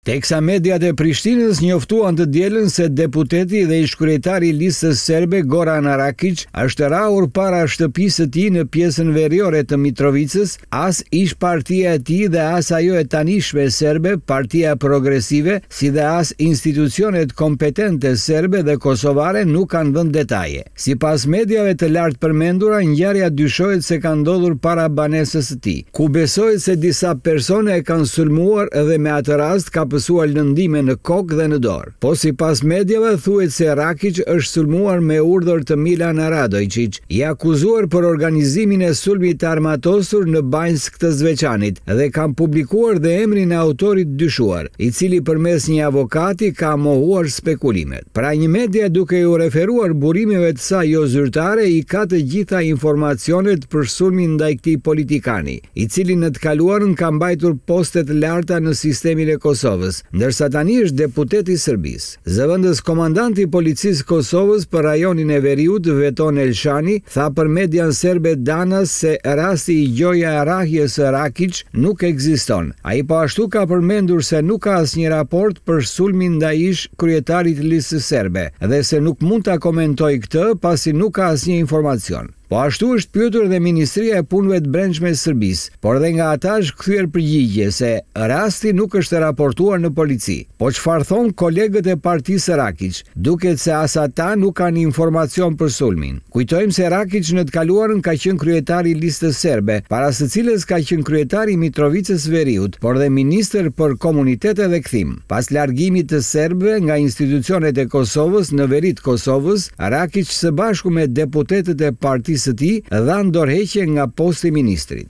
Teksa mediat e Prishtinës njoftuan të dielën se deputeti dhe ish-kryetari i listës serbe Goran Arakic është rrahur para shtëpisë së tij në pjesën veriore të Mitrovicës, as ish partia e tij dhe as ajo e tanishme serbe, Partia Progresive, si dhe as institucionet kompetente serbe dhe kosovare nuk kanë dhënë detaje. Sipas mediave të lartë përmendura, ngjarja dyshohet se ka ndodhur para banesës së tij, ku besohet se disa persone e kanë sulmuar dhe me atë rast ka pësuar lëndime në kokë dhe në dorë. Po sipas mediave thuhet se Arakic është sulmuar me urdhër të Milan Radojčić, i akuzuar për organizimin e sulmit të armatosur në Banjsk të Zveçanit, dhe kanë publikuar dhe emrin e autorit dyshuar, i cili përmes një avokati ka mohuar spekulimet. Pra një media duke ju referuar burimeve të saj jo zyrtare i ka të gjitha informacionet për sulmin ndaj këtij politikani, i cili në të kaluarën ka mbajtur postet larta në sistemin e Kosovës, ndërsa tani është deputet i Serbisë. Zëvendës komandanti i policisë Kosovës për rajonin e Veriut, Veton Elshani, tha për median serbe Danas se rasti i gjoja e rrahjes së Arakic nuk ekziston. Ai po ashtu ka përmendur se nuk ka asnjë raport për sulmin ndaj ish-kryetarit të listës serbe dhe se nuk mund ta komentojë këtë pasi nuk ka asnjë informacion. Po ashtu është pyetur dhe Ministria e Punëve të Brendshme e Serbisë, por dhe nga ata është kthyer përgjigje se rasti nuk është raportuar në polici. Po çfarë thon kolegët e partisë Arakic? Duket se as ata nuk kanë informacion për sulmin. Kujtojmë se Arakic në të kaluarën ka qenë kryetari i listës serbe, para së cilës ka qenë kryetari i Mitrovicës Veriut, por dhe ministër për komunitete dhe kthim. Pas largimit të serbëve nga institucionet e Kosovës në veri të Kosovës, Arakic së bashku me deputetët e partisë së tij dhan dorëheqje nga posti i ministrit.